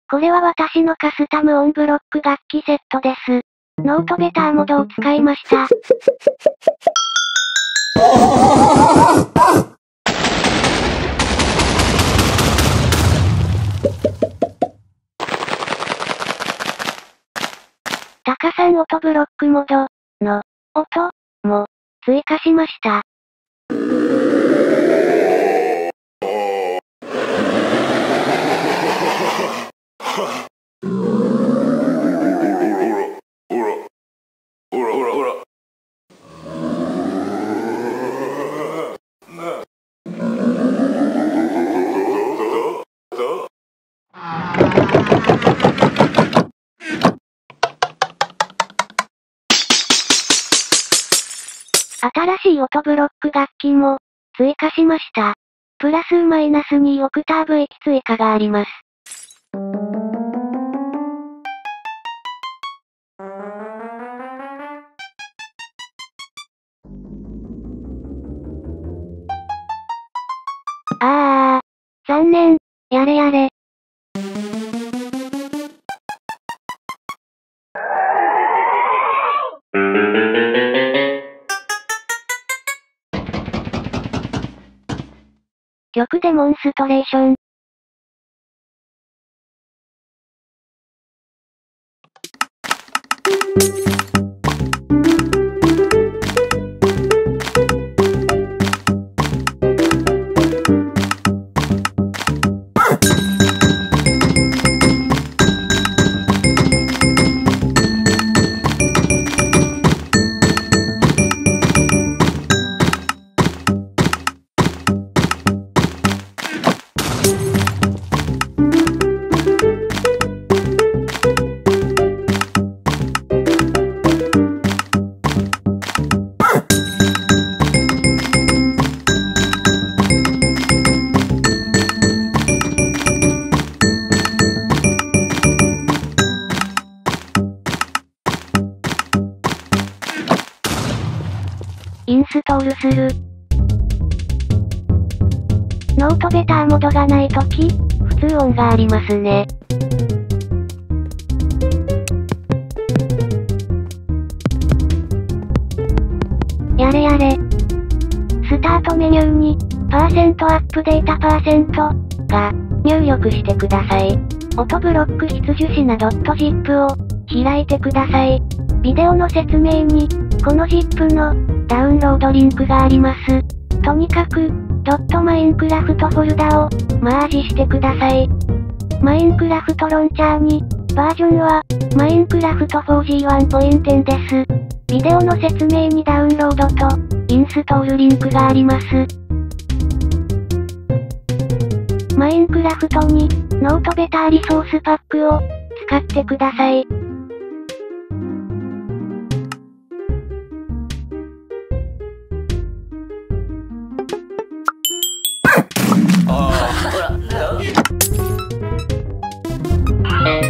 これは私のカスタムオンブロック楽器セットです。ノートベターモードを使いました。タカさん音ブロックモードの音も追加しました。新しい音ブロック楽器も追加しました。プラスマイナス2オクターブ1追加があります。残念。やれやれ。曲デモンストレーション。インストールする。ノートベターモードがないとき、普通音がありますね。やれやれ。スタートメニューに、パーセントアップデータパーセントが入力してください。音ブロック必需品な .zip を開いてください。ビデオの説明に、この ZIP のダウンロードリンクがあります。とにかく、.minecraft フォルダをマージしてください。マインクラフトロンチャーに、バージョンは、マインクラフト 4G1.10 です。ビデオの説明にダウンロードと、インストールリンクがあります。マインクラフトに、ノートベターリソースパックを使ってください。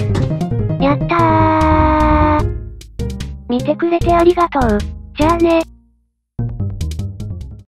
やったー。見てくれてありがとう。じゃあね。